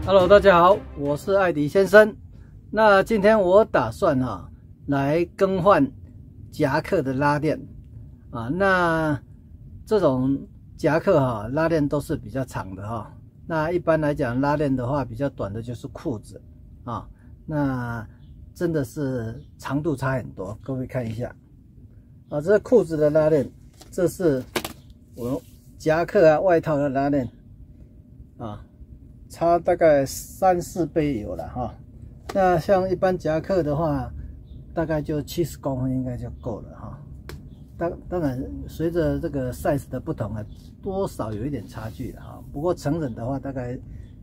Hello， 大家好，我是艾迪先生。那今天我打算来更换夹克的拉链啊。那这种夹克拉链都是比较长的那一般来讲，拉链的话比较短的就是裤子啊。那真的是长度差很多，各位看一下啊，这是裤子的拉链，这是我夹克外套的拉链啊。差大概3、4倍有了那像一般夹克的话，大概就70公分应该就够了当然，随着这个 size 的不同多少有一点差距了不过成人的话，大概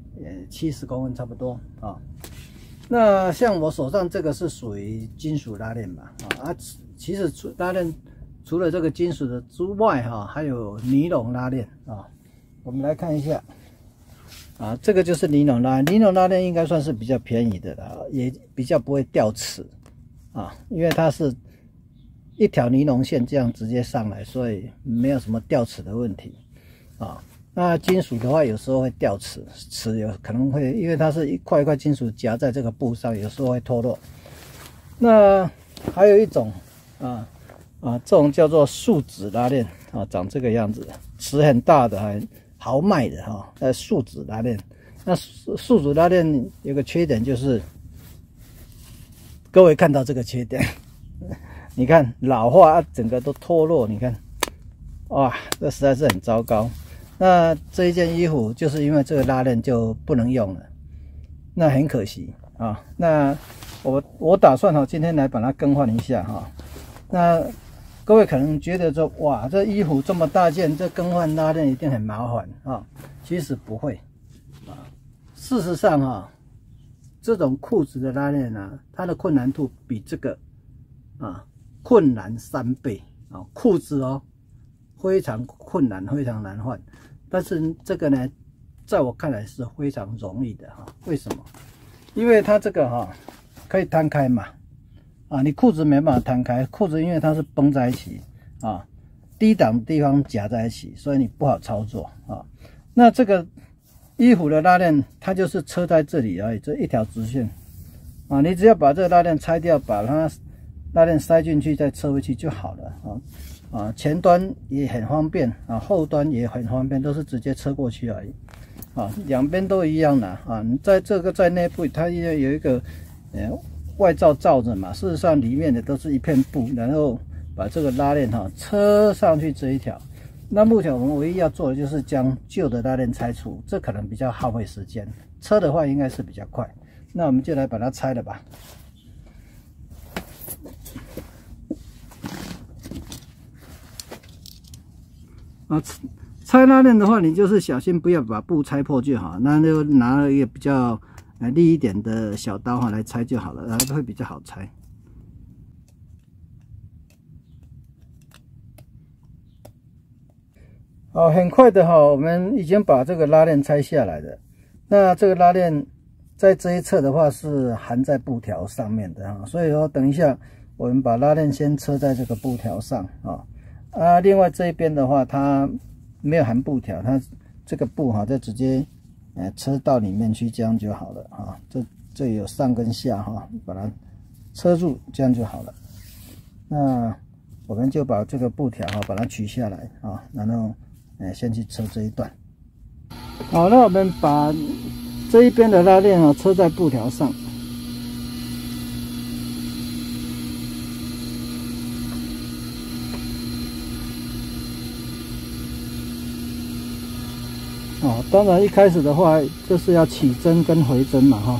70公分差不多那像我手上这个是属于金属拉链嘛其实拉链除了这个金属的之外还有尼龙拉链我们来看一下。这个就是尼龙拉链，尼龙拉链应该算是比较便宜的了，也比较不会掉齿因为它是一条尼龙线这样直接上来，所以没有什么掉齿的问题那金属的话，有时候会掉齿，有可能会，因为它是一块一块金属夹在这个布上，有时候会脱落。那还有一种这种叫做树脂拉链长这个样子，齿很大的豪迈的树脂拉链。那树脂拉链有个缺点就是，各位看到这个缺点，你看老化整个都脱落，你看，哇，这实在是很糟糕。那这一件衣服就是因为这个拉链就不能用了，那很可惜那我打算今天来把它更换一下那各位可能觉得说，哇，这衣服这么大件，这更换拉链一定很麻烦其实不会事实上这种裤子的拉链它的困难度比这个困难3倍裤子非常困难，非常难换。但是这个呢，在我看来是非常容易的为什么？因为它这个可以摊开嘛你裤子没办法摊开，裤子因为它是绷在一起低档的地方夹在一起，所以你不好操作那这个衣服的拉链，它就是车在这里而已，这一条直线你只要把这个拉链拆掉，把它拉链塞进去，再车回去就好了前端也很方便后端也很方便，都是直接车过去而已两边都一样的你在这个在内部，它也有一个外罩罩着嘛，事实上里面的都是一片布，然后把这个拉链车上去这一条。那目前我们唯一要做的就是将旧的拉链拆除，这可能比较耗费时间，车的话应该是比较快。那我们就来把它拆了吧。拆拉链的话，你就是小心不要把布拆破就好，那就拿了一个比较利一点的小刀来拆就好了，然后会比较好拆。很快的我们已经把这个拉链拆下来了。那这个拉链在这一侧的话是含在布条上面的所以说等一下我们把拉链先车在这个布条上另外这一边的话它没有含布条，它这个布就直接车到里面去，这样就好了这里有上跟下把它车住，这样就好了。那我们就把这个布条把它取下来然后先去车这一段。好，那我们把这一边的拉链车在布条上。当然一开始的话就是要起针跟回针嘛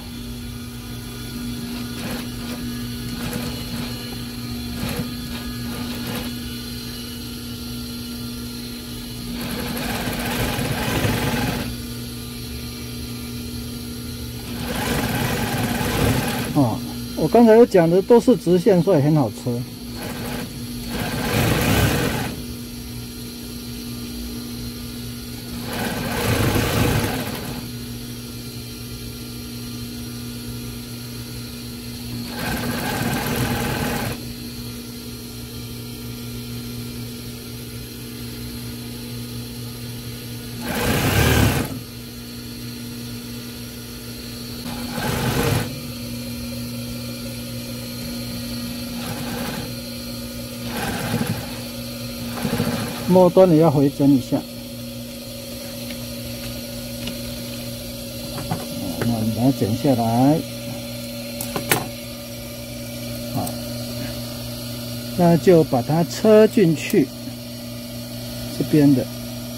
我刚才讲的都是直线，所以很好车。 末端也要回针一下。那我们把它剪下来。好，那就把它车进去这边的。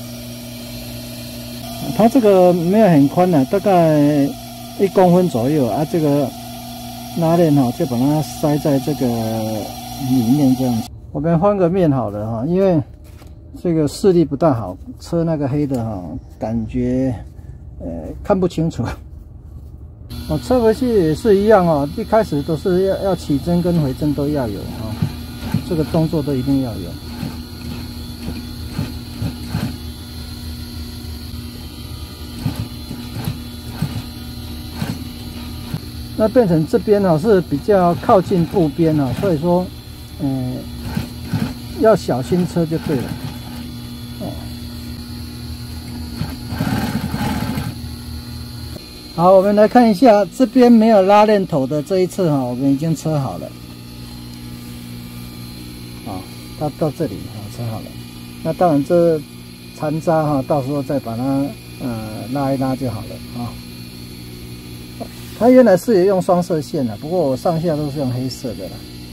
它这个没有很宽的，大概1公分左右啊。这个拉链哈，就把它塞在这个里面这样子。我们换个面好了哈，因为这个视力不大好，车那个黑的哈，感觉看不清楚。我车回去也是一样哦，一开始都是要起针跟回针都要有啊，这个动作都一定要有。那变成这边哦是比较靠近布边哦，所以说，要小心车就对了。哦，好，我们来看一下这边没有拉链头的这一侧哈，我们已经车好了。啊，到这里啊车好了。那当然这残渣哈，到时候再把它拉一拉就好了啊。它原来是也用双色线的，不过我上下都是用黑色的啦。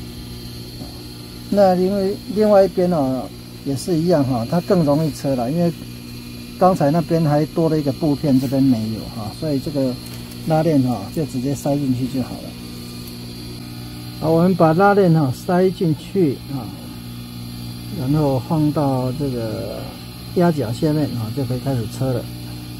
那因为另外一边哦也是一样哈，它更容易车了，因为刚才那边还多了一个布片，这边没有哈，所以这个拉链哈就直接塞进去就好了。好，我们把拉链哈塞进去啊，然后放到这个压脚下面啊，就可以开始车了。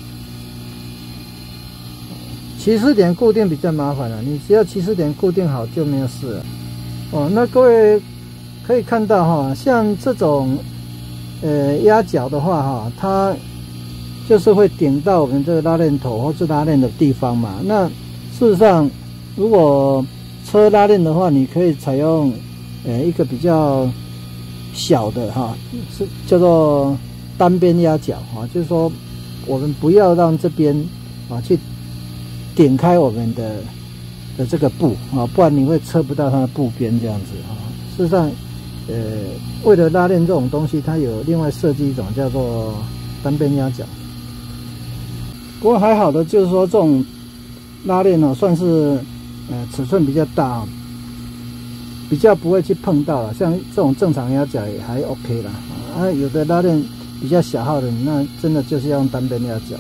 起始点固定比较麻烦了，你只要起始点固定好就没有事了。哦，那各位可以看到哈，像这种压脚的话哈，它就是会顶到我们这个拉链头或是拉链的地方嘛。那事实上，如果车拉链的话，你可以采用一个比较小的哈，是叫做单边压脚啊，就是说我们不要让这边啊去点开我们的这个布啊，不然你会车不到它的布边这样子啊。事实上，为了拉链这种东西，它有另外设计一种叫做单边压脚。不过还好的就是说，这种拉链呢，算是尺寸比较大，比较不会去碰到了。像这种正常压脚也还 OK 啦。啊，有的拉链比较小号的，那真的就是要用单边压脚。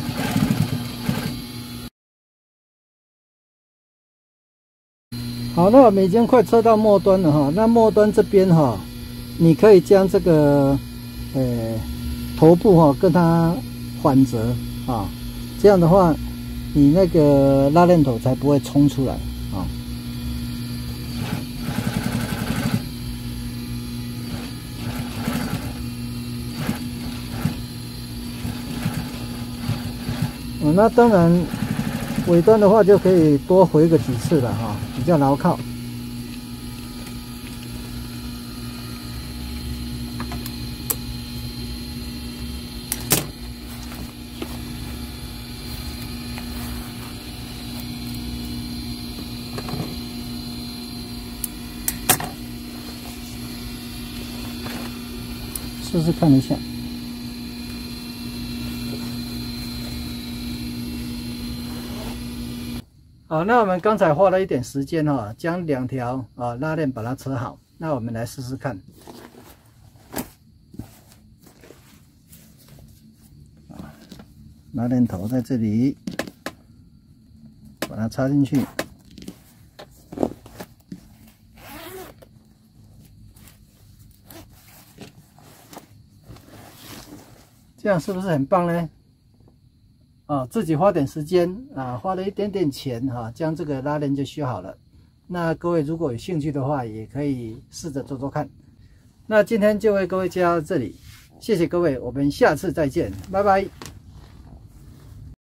好，那我们已经快车到末端了哈。那末端这边哈，你可以将这个头部哈跟它缓折啊，这样的话，你那个拉链头才不会冲出来啊。那当然尾端的话就可以多回个几次了哈，比较牢靠。试试看一下。好，那我们刚才花了一点时间哈，将2条拉链把它车好。那我们来试试看。拉链头在这里，把它插进去。这样是不是很棒呢？自己花点时间花了一点点钱将这个拉链就修好了。那各位如果有兴趣的话，也可以试着做做看。那今天就为各位介绍到这里，谢谢各位，我们下次再见，拜拜。